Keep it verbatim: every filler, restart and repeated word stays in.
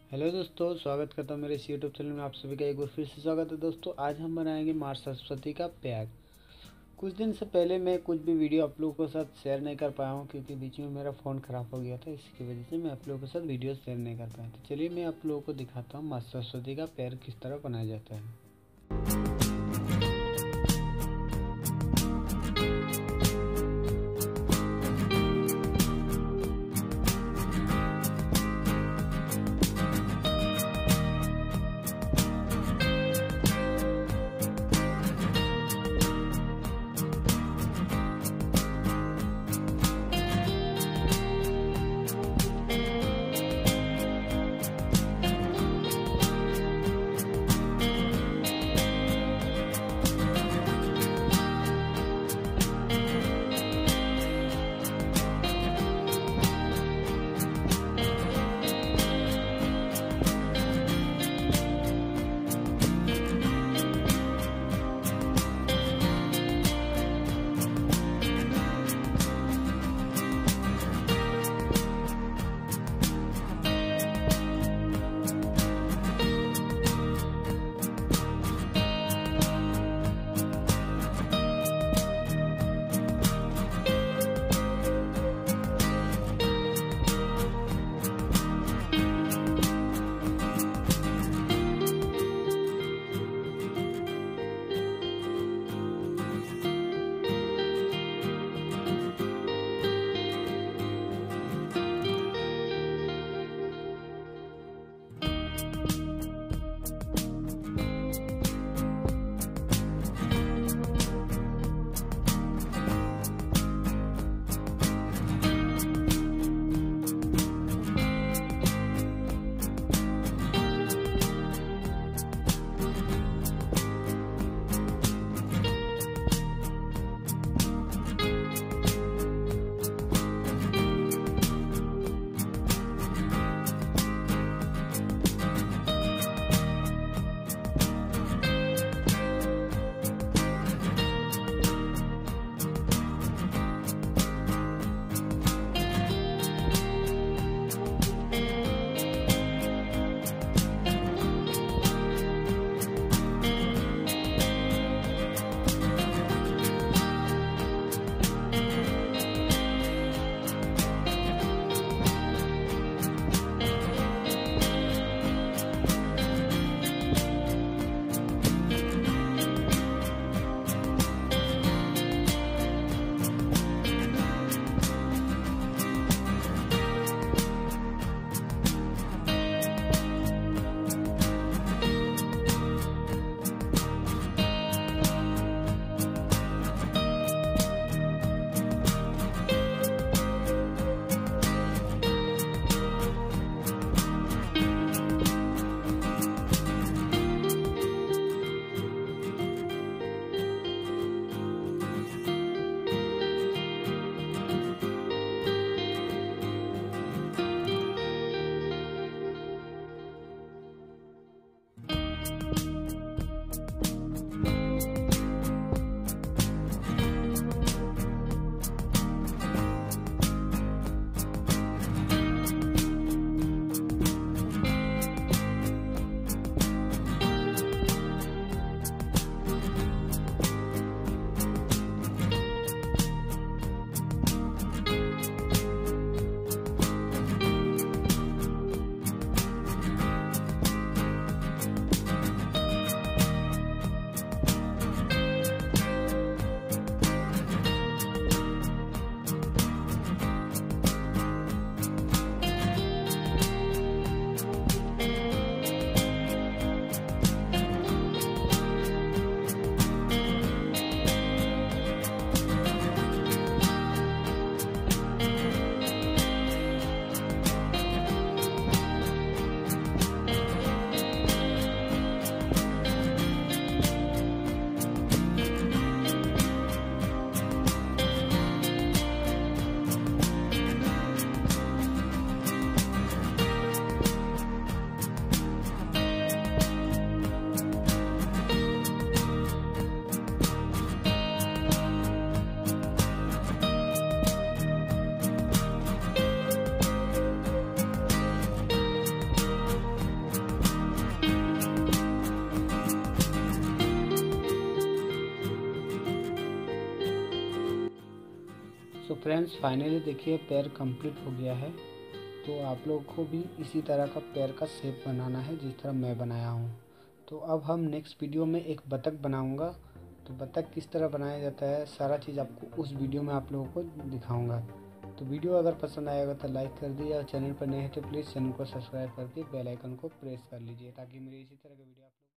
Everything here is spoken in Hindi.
हेलो दोस्तों, स्वागत करता हूँ मेरे इस यूट्यूब चैनल में। आप सभी का एक बार फिर से स्वागत है। दोस्तों आज हम बनाएंगे माँ सरस्वती का प्याग। कुछ दिन से पहले मैं कुछ भी वीडियो आप लोगों के साथ शेयर नहीं कर पाया हूँ, क्योंकि बीच में मेरा फ़ोन ख़राब हो गया था। इसकी वजह से मैं आप लोगों के साथ वीडियो शेयर नहीं कर पाया। तो चलिए मैं आप लोगों को दिखाता हूँ माँ सरस्वती का पैर किस तरह बनाया जाता है। सो फ्रेंड्स फाइनली देखिए पैर कंप्लीट हो गया है। तो आप लोगों को भी इसी तरह का पैर का शेप बनाना है जिस तरह मैं बनाया हूँ। तो अब हम नेक्स्ट वीडियो में एक बतख बनाऊँगा। तो बतख किस तरह बनाया जाता है सारा चीज़ आपको उस वीडियो में आप लोगों को दिखाऊँगा। तो वीडियो अगर पसंद आएगा तो लाइक कर दीजिए और चैनल पर नए हैं तो प्लीज़ चैनल को सब्सक्राइब करके बेल आइकन को प्रेस कर लीजिए ताकि मेरी इसी तरह के वीडियो आप लोग